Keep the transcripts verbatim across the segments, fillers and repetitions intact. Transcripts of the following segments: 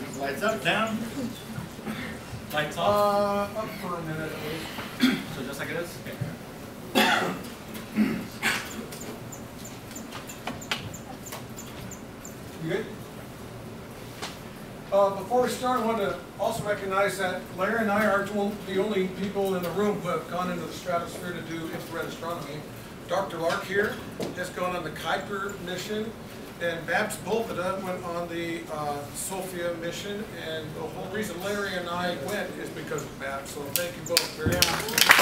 Lights up, down. Lights off. Uh, up for a minute. So just like it is? Okay. You good? Uh, before we start, I want to also recognize that Larry and I are the only people in the room who have gone into the stratosphere to do infrared astronomy. Doctor Lark here has gone on the Kuiper mission, and Babs Bulveda went on the uh, SOFIA mission, and the whole reason Larry and I went is because of Babs, so thank you both very much.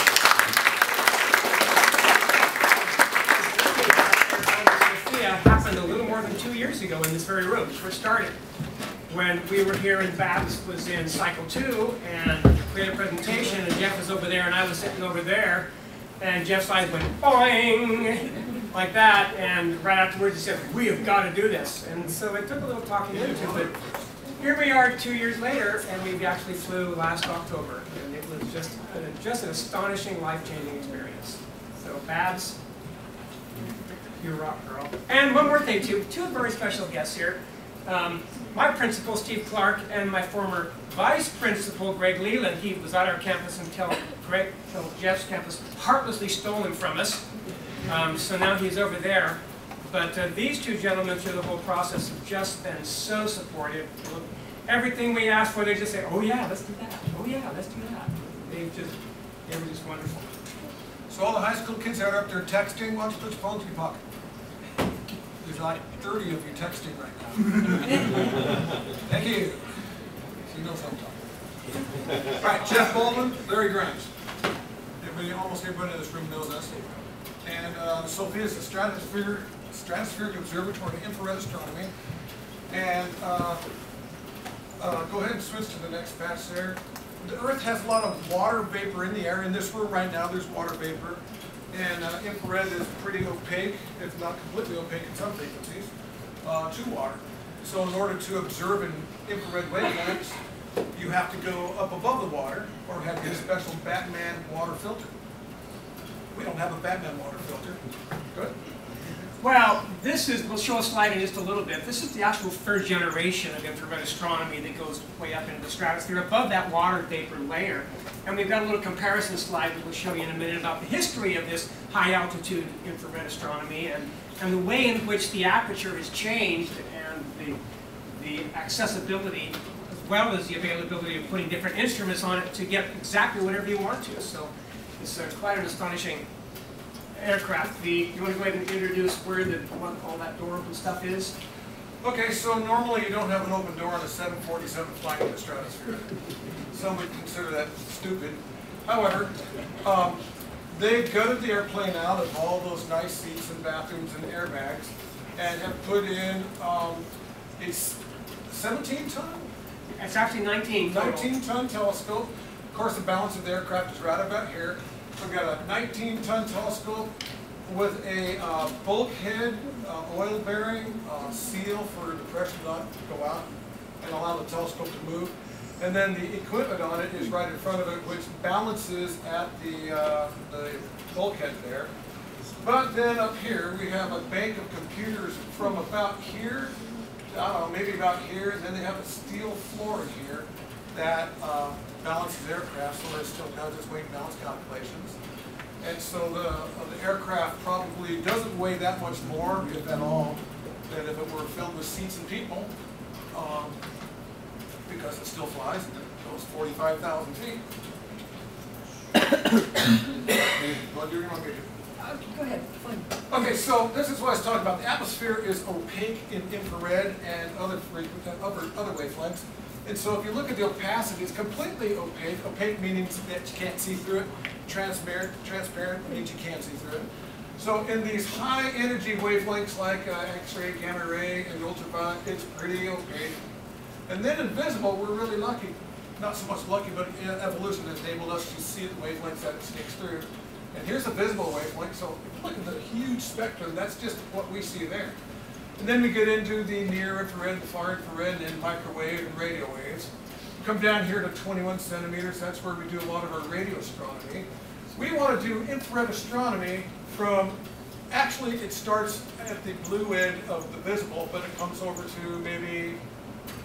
SOFIA happened a little more than two years ago in this very room. First started when we were here and Babs was in cycle two and created a presentation, and Jeff was over there and I was sitting over there, and Jeff's eyes went boing like that, and right afterwards he said, "We have got to do this." And so it took a little talking into, but here we are two years later, and we actually flew last October, and it was just just an astonishing, life-changing experience. So Babs, you're a rock girl. And one more thing too, two very special guests here. Um, my principal, Steve Clark, and my former vice principal, Greg Leland. He was at our campus until, Greg, until Jeff's campus heartlessly stole him from us. Um, so now he's over there. But uh, these two gentlemen through the whole process have just been so supportive. Everything we asked for, they just say, "Oh yeah, let's do that. Oh yeah, let's do that." They just, they were just wonderful. So all the high school kids that are up there texting, why don't you put your phones in your pocket? There's like thirty of you texting right now. Thank you. So you know something. All right, Jeff Baldwin, Larry Grimes. Everybody, almost everybody in this room knows us. And uh, SOFIA is the Stratosphere, Stratospheric Observatory of Infrared Astronomy. And uh, uh, go ahead and switch to the next patch there. The Earth has a lot of water vapor in the air. In this room right now, there's water vapor. And uh, infrared is pretty opaque, if not completely opaque in some frequencies, uh, to water. So in order to observe in infrared wavelengths, you have to go up above the water or have a special Batman water filter. We don't have a Batman water filter. Good. Well, this is, we'll show a slide in just a little bit. This is the actual third generation of infrared astronomy that goes way up into the stratosphere above that water vapor layer. And we've got a little comparison slide that we'll show you in a minute about the history of this high altitude infrared astronomy and, and the way in which the aperture has changed and the, the accessibility as well as the availability of putting different instruments on it to get exactly whatever you want to. So it's uh, quite an astonishing aircraft. The, you want to go ahead and introduce where the, what all that door open stuff is? Okay, so normally you don't have an open door on a seven forty-seven flying in the stratosphere. Some would consider that stupid. However, um, they've gutted the airplane out of all those nice seats and bathrooms and airbags and have put in um, a seventeen ton? It's actually nineteen total. nineteen ton telescope. Of course, the balance of the aircraft is right about here. We've got a nineteen ton telescope with a uh, bulkhead, uh, oil-bearing uh, seal for the pressure not to go out and allow the telescope to move. And then the equipment on it is right in front of it, which balances at the, uh, the bulkhead there. But then up here, we have a bank of computers from about here, I don't know, maybe about here, and then they have a steel floor here that uh, balances aircraft, so it still does its weight and balance calculations. And so the, uh, the aircraft probably doesn't weigh that much more, if at all, than if it were filled with seats and people, um, because it still flies and it goes forty-five thousand feet. What do you want me to do? Uh, go ahead, fine. Okay, so this is what I was talking about. The atmosphere is opaque in infrared and other, frequent, other, other wavelengths. And so if you look at the opacity, it's completely opaque. Opaque meaning that you can't see through it. Transparent, transparent means you can't see through it. So in these high energy wavelengths like uh, X-ray, gamma ray, and ultraviolet, it's pretty opaque. And then invisible, we're really lucky. Not so much lucky, but evolution has enabled us to see the wavelengths that it sneaks through. And here's a visible wavelength. So if you look at the huge spectrum, that's just what we see there. And then we get into the near infrared, the far infrared, and microwave and radio waves. We come down here to twenty-one centimeters. That's where we do a lot of our radio astronomy. We want to do infrared astronomy from, actually it starts at the blue end of the visible, but it comes over to maybe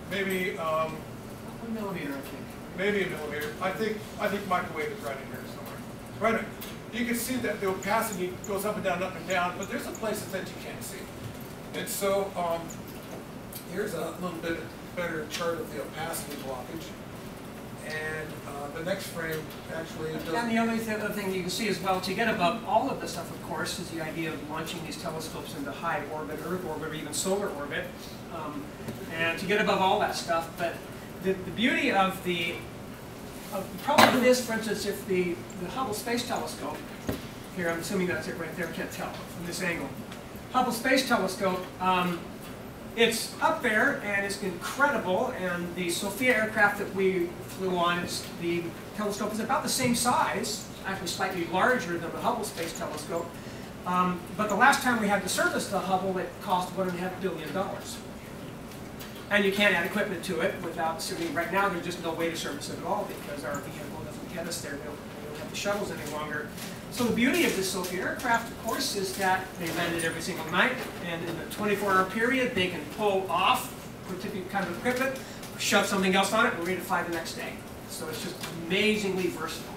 maybe um, One millimeter, I think. maybe a millimeter. I think I think microwave is right in here somewhere. Right. You can see that the opacity goes up and down, up and down, but there's some places that you can't see. And so um, here's a little bit better chart of the opacity blockage. And uh, the next frame actually does. And the only th other thing you can see as well, to get above all of this stuff, of course, is the idea of launching these telescopes into high orbit, Earth orbit, or even solar orbit. Um, and to get above all that stuff, but the, the beauty of the, of the problem with this, for instance, if the, the Hubble Space Telescope, here I'm assuming that's it right there, can't tell from this angle. Hubble Space Telescope, um, it's up there and it's incredible, and the SOFIA aircraft that we flew on, it's, the telescope is about the same size, actually slightly larger than the Hubble Space Telescope. Um, but the last time we had to service the Hubble, it cost one and a half billion dollars. And you can't add equipment to it without, certainly right now there's just no way to service it at all because our vehicle doesn't get us there. We don't, we don't have the shuttles any longer. So the beauty of the SOFIA aircraft, of course, is that they landed every single night, and in a twenty-four hour period, they can pull off particular kind of equipment, shove something else on it, and we're ready to fly the next day. So it's just amazingly versatile.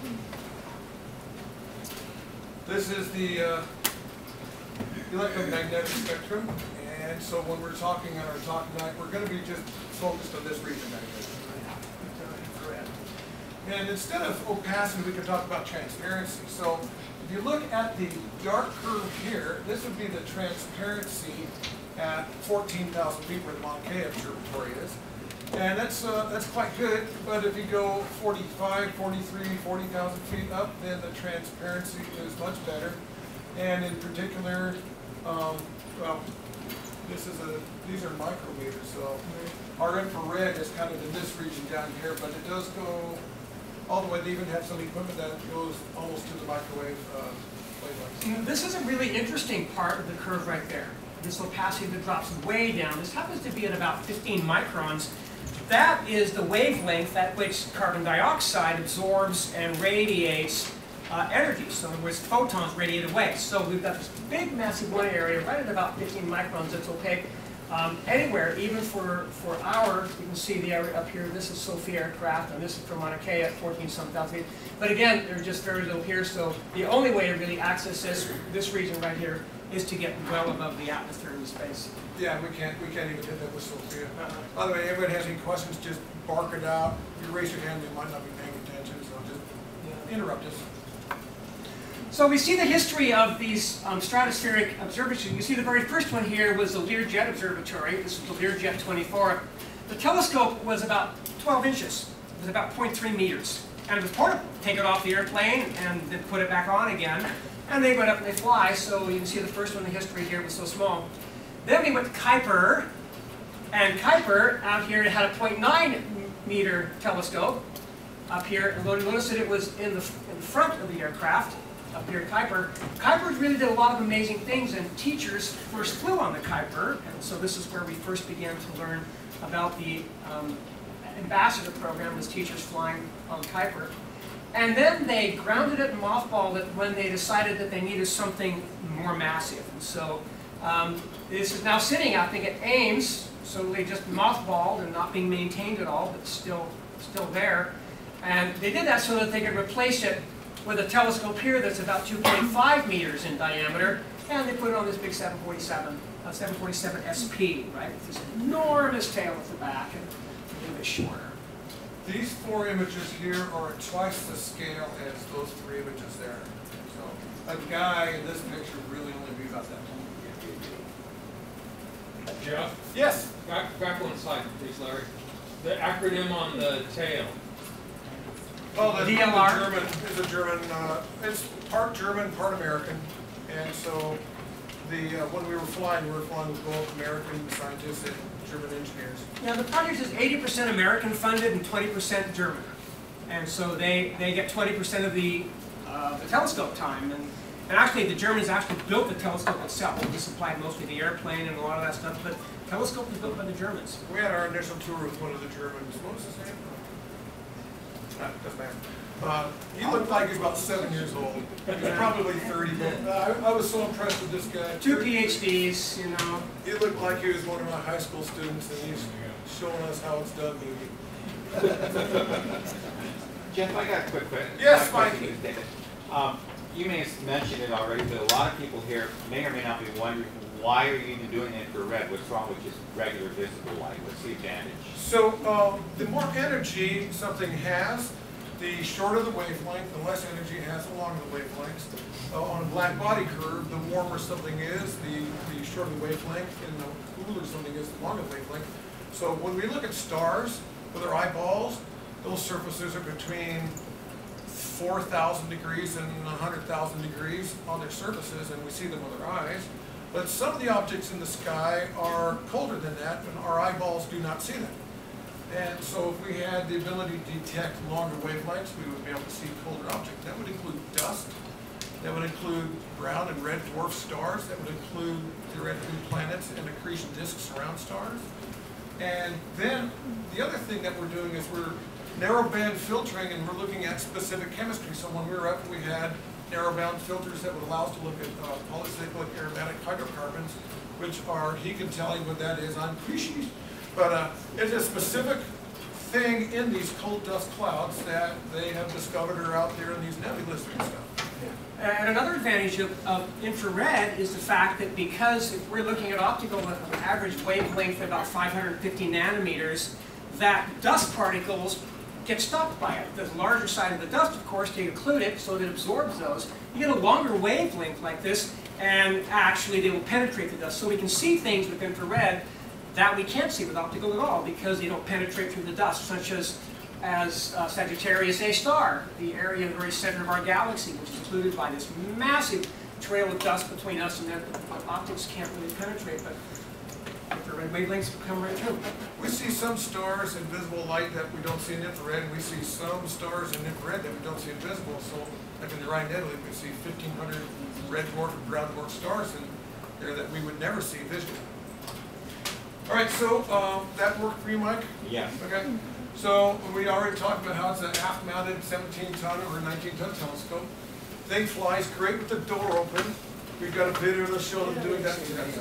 This is the uh, electromagnetic spectrum, and so when we're talking on our talk tonight, we're going to be just focused on this region right here. And instead of opacity, we can talk about transparency. So if you look at the dark curve here, this would be the transparency at fourteen thousand feet where the Mauna Kea Observatory is. And that's, uh, that's quite good, but if you go forty-five, forty-three, forty thousand feet up, then the transparency is much better. And in particular, um, well, this is a, these are micrometers, so our infrared is kind of in this region down here, but it does go all the way. They even have some equipment that goes almost to the microwave uh, wavelengths. This is a really interesting part of the curve right there. This opacity that drops way down. This happens to be at about fifteen microns. That is the wavelength at which carbon dioxide absorbs and radiates uh, energy. So in other words, photons radiate away. So we've got this big, massive one area right at about fifteen microns that's opaque. Um, anywhere, even for, for our, you can see the area up here, this is SOFIA aircraft, and this is from Mauna Kea at fourteen some thousand feet. But again, there's just very little here, so the only way to really access this, this region right here is to get well above the atmosphere in space. Yeah, we can't, we can't even hit that with SOFIA. Uh-huh. By the way, if anybody has any questions, just bark it out. If you raise your hand, we might not be paying attention, so just yeah. interrupt us. So we see the history of these um, stratospheric observatories. You see the very first one here was the Learjet Observatory. This is the Learjet twenty-four. The telescope was about twelve inches. It was about zero point three meters. And it was portable. Take it off the airplane and then put it back on again. And they went up and they fly. So you can see the first one in the history here was so small. Then we went to Kuiper. And Kuiper out here had a zero point nine meter telescope up here. And notice that it was in the, in the front of the aircraft. Up here at Kuiper. Kuiper really did a lot of amazing things, and teachers first flew on the Kuiper, and so this is where we first began to learn about the um, ambassador program as teachers flying on Kuiper. And then they grounded it and mothballed it when they decided that they needed something more massive. And so um, this is now sitting, I think, at Ames, so they just mothballed and not being maintained at all, but still, still there. And they did that so that they could replace it with a telescope here that's about two point five meters in diameter, and they put it on this big seven forty-seven, uh, seven forty-seven S P, right? With this enormous tail at the back and a little bit shorter. These four images here are at twice the scale as those three images there. So a guy in this picture really only be about that tall. Jeff? Yes? Back, back one slide, please, Larry. The acronym on the tail. Well, the, D L R? the German is a German, uh, it's part German, part American. And so the uh, when we were flying, we were flying with both American scientists and German engineers. Now the project is eighty percent American funded and twenty percent German. And so they, they get twenty percent of the, uh, the telescope time. And, and actually the Germans actually built the telescope itself. We supplied mostly the airplane and a lot of that stuff, but the telescope was built by the Germans. We had our initial tour with one of the Germans. What was his name? Uh, doesn't matter. Uh, he looked like he was about seven years old. He was probably thirty, but I, I was so impressed with this guy. Two PhDs, you know. He looked like he was one of my high school students, and he's showing us how it's done, maybe. Jeff, I got a quick question. Yes, My Mike. question is, David. Um, you may have mentioned it already, but a lot of people here may or may not be wondering, why are you even doing infrared? What's wrong with just regular visible light? What's the advantage? So um, the more energy something has, the shorter the wavelength, the less energy it has along the wavelengths. Uh, on a black body curve, the warmer something is, the, the shorter the wavelength, and the cooler something is, the longer the wavelength. So when we look at stars with our eyeballs, those surfaces are between four thousand degrees and one hundred thousand degrees on their surfaces, and we see them with our eyes. But some of the objects in the sky are colder than that, and our eyeballs do not see them. And so if we had the ability to detect longer wavelengths, we would be able to see colder objects. That would include dust. That would include brown and red dwarf stars. That would include theoretically planets and accretion disks around stars. And then the other thing that we're doing is we're narrowband filtering, and we're looking at specific chemistry. So when we were up, we had narrowband filters that would allow us to look at uh, polycyclic aromatic hydrocarbons, which are, he can tell you what that is on species. But uh, it's a specific thing in these cold dust clouds that they have discovered are out there in these nebulas and stuff. And another advantage of, of infrared is the fact that because if we're looking at optical with an average wavelength of about five hundred fifty nanometers, that dust particles get stopped by it. The larger side of the dust, of course, to include it so that it absorbs those. You get a longer wavelength like this, and actually they will penetrate the dust. So we can see things with infrared that we can't see with optical at all because they don't penetrate through the dust, such as as uh, Sagittarius A star, the area in the very center of our galaxy, which is included by this massive trail of dust between us, and that optics can't really penetrate, but infrared wavelengths come right through. We see some stars in visible light that we don't see in infrared, and we see some stars in infrared that we don't see in visible. So, like in the Rhine Nebula, we see fifteen hundred red dwarf and brown dwarf stars in there that we would never see visually. All right, so um, that worked for you, Mike? Yes. Okay. So we already talked about how it's an aft-mounted seventeen ton or nineteen ton telescope. Thing flies great with the door open. We've got a video to show them doing that today.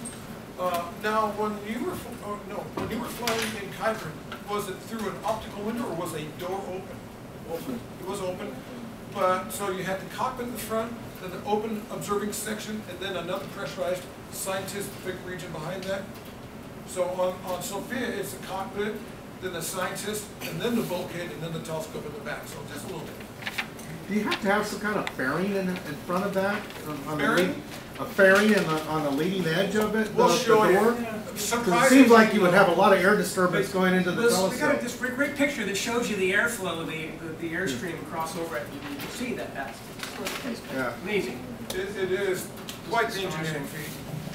Uh, now, when you were oh, no, when you were flying in Kuiper, was it through an optical window or was a door open? Open. It was open. But so you had the cockpit in the front, then the open observing section, and then another pressurized scientific region behind that. So on, on SOFIA, it's the cockpit, then the scientist, and then the bulkhead, and then the telescope in the back. So just a little bit. Do you have to have some kind of fairing in, in front of that? On, on Fairing? The lead, a fairing in the, on the leading edge of it? We'll the, show the door? you. Because it seems like you would have a lot of air disturbance going into the This, telescope. we got a, this great, great picture that shows you the airflow, the, the, the airstream across over it. You can see that. That's Yeah. amazing. It, it is quite the engineering feat.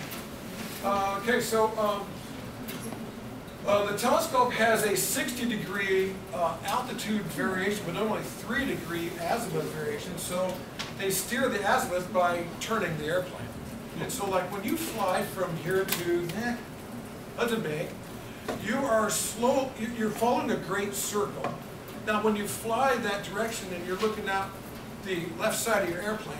Uh, okay, so um, uh, the telescope has a sixty degree uh, altitude variation, but only three degree azimuth variation. So they steer the azimuth by turning the airplane. And so, like when you fly from here to eh, Hudson Bay, you are slow. You're following a great circle. Now, when you fly that direction and you're looking out the left side of your airplane,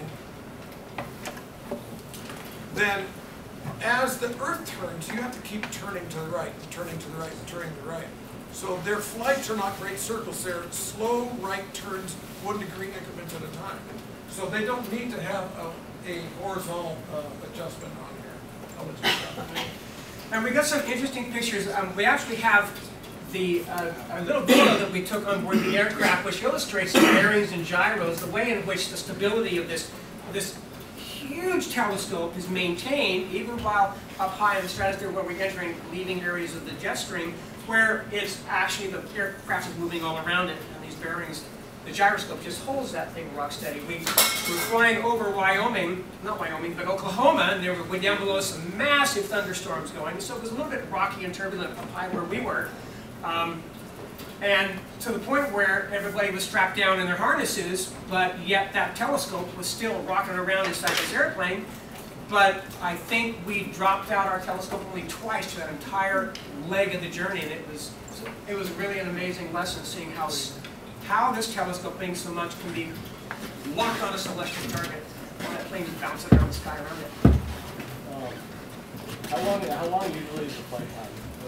then as the Earth turns, you have to keep turning to the right, turning to the right, turning to the right. So their flights are not great circles. They're slow right turns, one degree increments at a time. So they don't need to have a, a horizontal uh, adjustment on here. I'll let you know. And we got some interesting pictures. Um, we actually have the uh, a little video that we took on board the aircraft, which illustrates the bearings and gyros, the way in which the stability of this this huge telescope is maintained, even while up high in the stratosphere where we're entering leaving areas of the jet stream, where it's actually the aircraft is moving all around it, and these bearings, the gyroscope just holds that thing rock steady. We were flying over Wyoming, not Wyoming, but Oklahoma, and there were way down below some massive thunderstorms going, so it was a little bit rocky and turbulent up high where we were. Um, and to the point where everybody was strapped down in their harnesses, but yet that telescope was still rocking around inside this airplane. But I think we dropped out our telescope only twice to that entire leg of the journey, and it was it was really an amazing lesson seeing how how this telescope being so much can be locked on a celestial target while that plane is bouncing around the sky around it. Um, how long? How long usually is the flight time?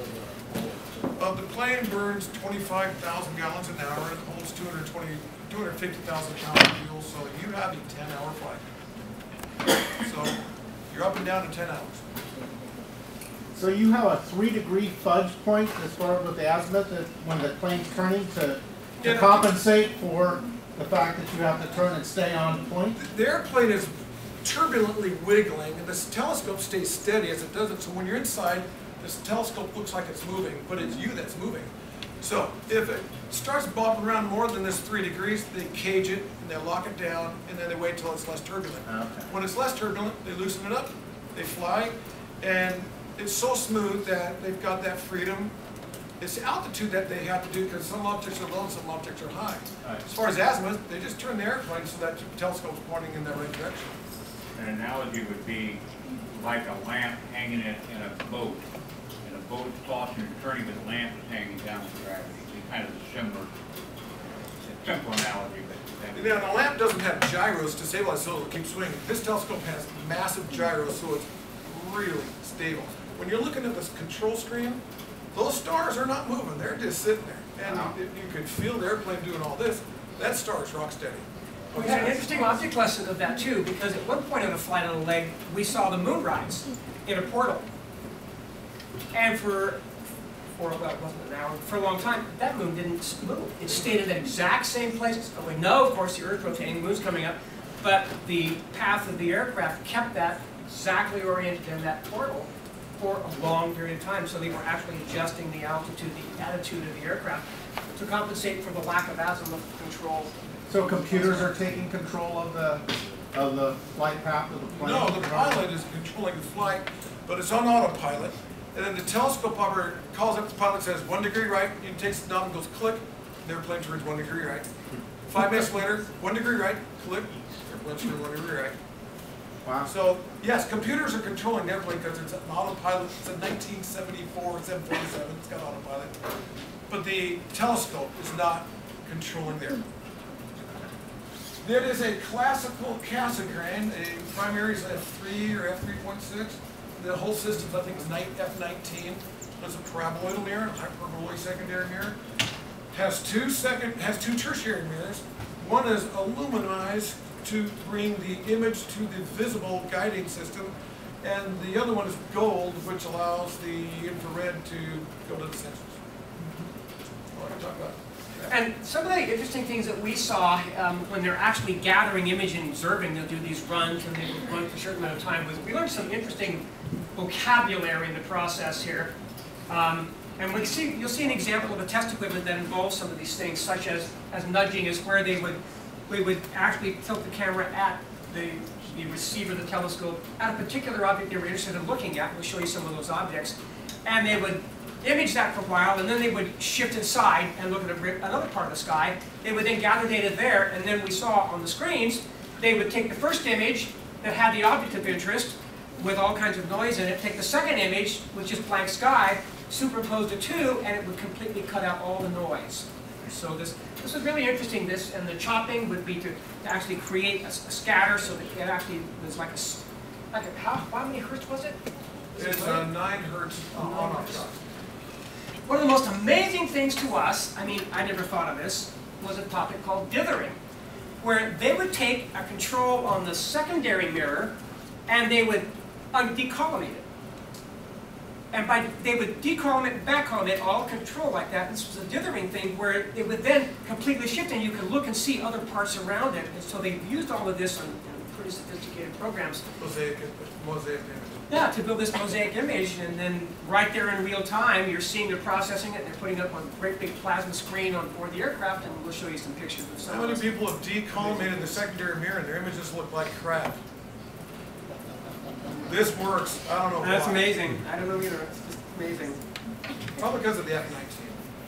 Uh, the plane burns twenty-five thousand gallons an hour. It holds two hundred twenty, two hundred fifty thousand pounds of fuel, so you have a ten hour flight. So you're up and down in ten hours. So you have a three degree fudge point as far as with the azimuth that when the plane's turning to, to Yeah. compensate for the fact that you have to turn and stay on point? The airplane is turbulently wiggling, and this telescope stays steady as it does it. So when you're inside, this telescope looks like it's moving, but it's you that's moving. So if it starts bobbing around more than this three degrees, they cage it and they lock it down, and then they wait till it's less turbulent. Okay. When it's less turbulent, they loosen it up, they fly, and it's so smooth that they've got that freedom. It's the altitude that they have to do because some objects are low and some objects are high. Right. As far as azimuth, they just turn the airplane so that the telescope's pointing in that right direction. An analogy would be like a lamp hanging in, in a boat. And a boat is tossing and turning with a lamp is hanging down with gravity. It's kind of a similar, simple analogy, but Now, the lamp doesn't have gyros to stabilize, so it'll keep swinging. This telescope has massive gyros, so it's really stable. When you're looking at this control screen, those stars are not moving. They're just sitting there. And Wow. you, you could feel the airplane doing all this. That star is rock steady. We had an interesting object lesson of that too, because at one point in the flight on the leg, we saw the moon rise in a portal. And for, for well, it wasn't an hour, for a long time, that moon didn't move. It stayed in the exact same place. We know, of course, the Earth's rotating, the moon's coming up, but the path of the aircraft kept that exactly oriented in that portal for a long period of time. So they were actually adjusting the altitude, the attitude of the aircraft to compensate for the lack of azimuth control. So computers are taking control of the of the flight path of the plane? No, the pilot is controlling the flight, but it's on autopilot. And then the telescope operator calls up the pilot, says one degree right, he takes the knob and goes click, and the airplane turns one degree right. Five minutes later, one degree right, click, airplane turns one degree right. Wow. So, yes, computers are controlling the airplane because it's an autopilot. It's a nineteen seventy-four seven forty-seven, it's got autopilot. But the telescope is not controlling the airplane. It is a classical Cassegrain. A primary is F three or F three point six. The whole system, I think, is F nineteen. It's a paraboloidal mirror, a hyperbolic secondary mirror. Has two second, has two tertiary mirrors. One is aluminized to bring the image to the visible guiding system, and the other one is gold, which allows the infrared to go to the sensors. What are you talking about? And some of the interesting things that we saw um, when they're actually gathering image and observing, they'll do these runs and they will run for a certain amount of time, was we learned some interesting vocabulary in the process here. Um, and we see, you'll see an example of a test equipment that involves some of these things, such as, as nudging, is where they would, we would actually tilt the camera at the, the receiver of the telescope at a particular object they were interested in looking at. We'll show you some of those objects. And they would image that for a while, and then they would shift inside and look at a, another part of the sky. They would then gather data there, and then we saw on the screens, they would take the first image that had the object of interest with all kinds of noise in it, take the second image with just blank sky, superimpose the two, and it would completely cut out all the noise. So this this was really interesting. This and the chopping would be to, to actually create a, a scatter, so that it actually was like a like a, how how many hertz was it? It's a nine hertz on off shot. One of the most amazing things to us, I mean, I never thought of this, was a topic called dithering, where they would take a control on the secondary mirror and they would decollimate it. And by they would decollimate and backcollimate, all control like that. This was a dithering thing where it would then completely shift and you could look and see other parts around it. And so they've used all of this on, on pretty sophisticated programs. Mosaic, mosaic image. Yeah, to build this mosaic image, and then right there in real time, you're seeing they're processing it, and they're putting it up on a great big plasma screen on board the aircraft, and we'll show you some pictures of some How of many those. people have decollimated the secondary mirror and their images look like crap? This works. I don't know why. That's amazing. I don't know either. It's just amazing. Probably because of the F nineteen.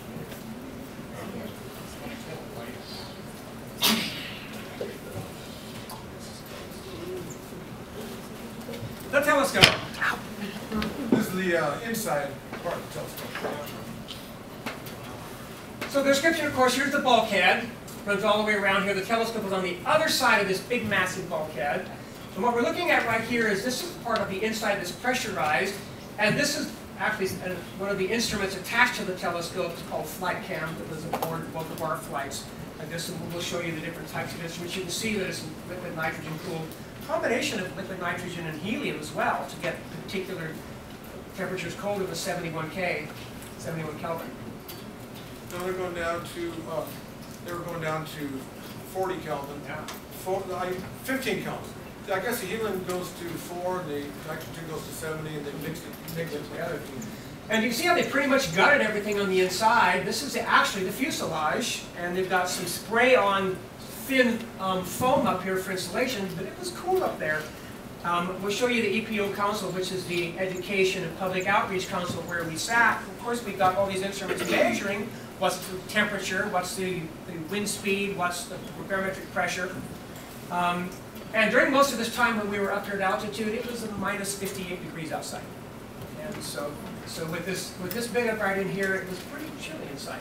The telescope. This is the uh, inside part of the telescope. So the description, of course, here's the bulkhead. runs all the way around here. The telescope is on the other side of this big, massive bulkhead. And what we're looking at right here is this is part of the inside that's pressurized, and this is actually one of the instruments attached to the telescope. It's called flight cam that was aboard both of our flights. Like this, and we'll show you the different types of instruments. You can see that it's liquid nitrogen cooled. Combination of liquid nitrogen and helium as well to get particular temperatures colder than seventy-one K, seventy-one Kelvin. No, they're going down to, uh, they were going down to forty Kelvin. Yeah. Four, I, fifteen Kelvin. I guess the helium goes to four, and the nitrogen goes to seventy, and they mix it, mix it together. And you can see how they pretty much gutted everything on the inside. This is actually the fuselage, and they've got some spray-on thin um, foam up here for insulation, but it was cool up there. Um, we'll show you the E P O Council, which is the Education and Public Outreach Council where we sat. Of course, we've got all these instruments measuring what's the temperature, what's the, the wind speed, what's the barometric pressure. Um, and during most of this time when we were up here at altitude, it was minus fifty-eight degrees outside. And so, so with this with this bit up right in here, it was pretty chilly inside.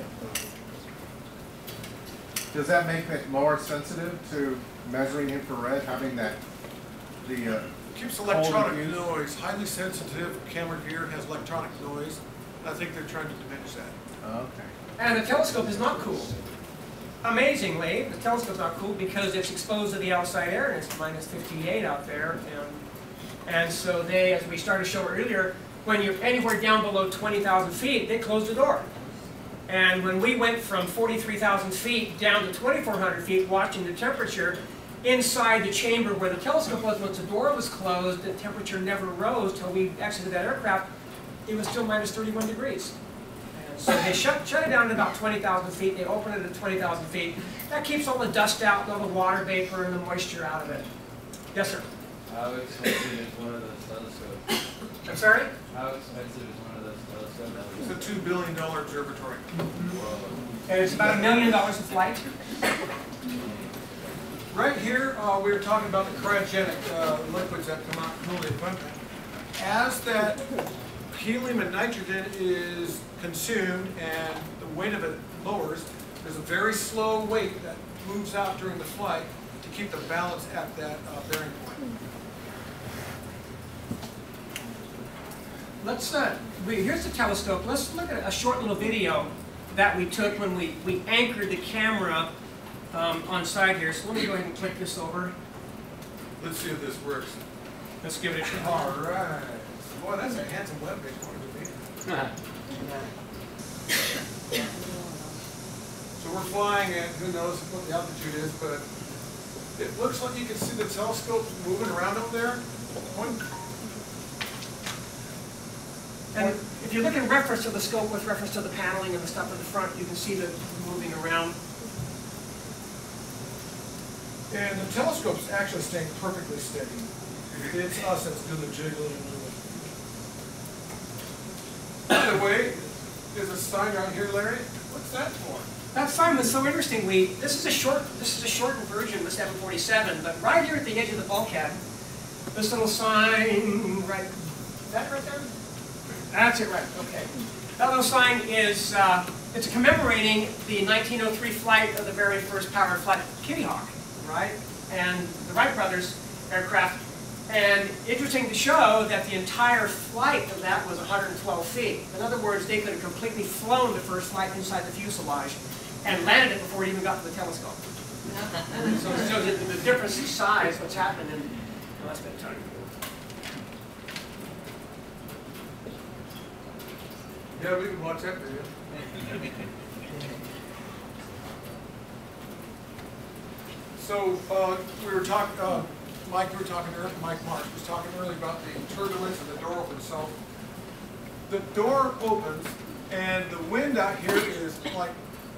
Does that make it more sensitive to measuring infrared, having that, the uh, Keeps cold electronic diffuse? noise, highly sensitive. Camera gear has electronic noise. I think they're trying to diminish that. Oh, okay. And the telescope is not cooled. Amazingly, the telescope's not cooled because it's exposed to the outside air, and it's minus fifty-eight out there. And, and so they, as we started to show earlier, when you're anywhere down below twenty thousand feet, they close the door. And when we went from forty-three thousand feet down to twenty-four hundred feet, watching the temperature, inside the chamber where the telescope was, once the door was closed, the temperature never rose till we exited that aircraft. It was still minus thirty-one degrees. And so they shut, shut it down to about twenty thousand feet. They open it at twenty thousand feet. That keeps all the dust out, and all the water vapor and the moisture out of it. Yes, sir? How expensive is one of those telescopes? I'm sorry? How expensive is one of those telescopes? It's a two billion dollar observatory. And it's about a million dollars a flight. Right here, uh, we were talking about the cryogenic uh, liquids that come out from the equipment. As that helium and nitrogen is consumed and the weight of it lowers, there's a very slow weight that moves out during the flight to keep the balance at that uh, bearing point. Let's, uh, we, here's the telescope. Let's look at a short little video that we took when we, we anchored the camera um, on side here. So let me go ahead and click this over. Let's see if this works. Let's give it a shot. All right. Boy, that's a handsome web-based one to be. So we're flying at, who knows what the altitude is, but it looks like you can see the telescope moving around up there. One. And if you look in reference to the scope with reference to the paneling and the stuff at the front, you can see that moving around. And the telescope's actually staying perfectly steady. It's us that's doing the jiggling and moving. By the way, there's a sign right here, Larry. What's that for? That sign was so interesting. We this is a short this is a shortened version of the seven forty-seven, but right here at the edge of the bulkhead, this little sign right. Is that right there? That's it, right? Okay. That little sign is uh, it's commemorating the nineteen oh three flight of the very first powered flight Kitty Hawk, right? And the Wright brothers aircraft. And interesting to show that the entire flight of that was one hundred twelve feet. In other words, they could have completely flown the first flight inside the fuselage and landed it before it even got to the telescope. So it shows you the difference in size, what's happened in the last bit of time. Yeah, we can watch that video. So uh, we were talking, uh, Mike, we were talking earlier, Mike Marsh was talking earlier about the turbulence and the door opens. So the door opens and the wind out here is like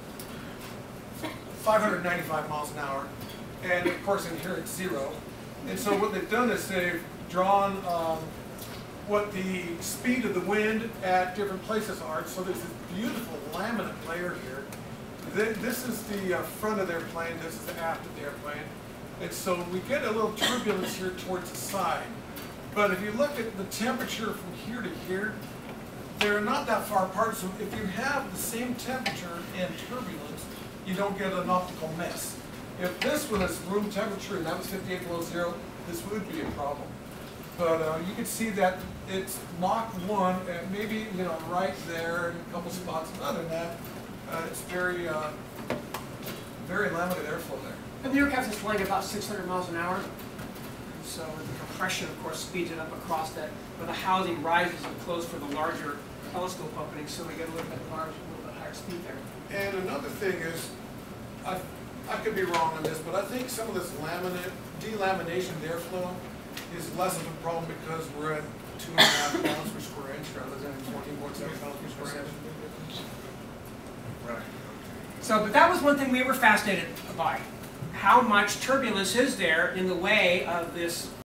five hundred ninety-five miles an hour. And of course in here it's zero. And so what they've done is they've drawn um, what the speed of the wind at different places are. So there's this beautiful laminate layer here. This is the uh, front of the airplane, this is the aft of the airplane. And so we get a little turbulence here towards the side. But if you look at the temperature from here to here, they're not that far apart. So if you have the same temperature and turbulence, you don't get an optical mess. If this was room temperature and that was fifty-eight below zero, this would be a problem. But uh, you can see that it's Mach one, and maybe, you know, right there in a couple spots. Other than that, uh, it's very, uh, very limited airflow there. And the New York has is flying about six hundred miles an hour. So the compression, of course, speeds it up across that. But the housing rises and flows for the larger telescope openings, so we get a little bit larger, a little bit higher speed there. And another thing is, I, I could be wrong on this, but I think some of this laminate, delamination of the airflow is less of a problem because we're at two and a half pounds per square inch rather than fourteen point seven pounds per square inch. Right. So, but that was one thing we were fascinated by. How much turbulence is there in the way of this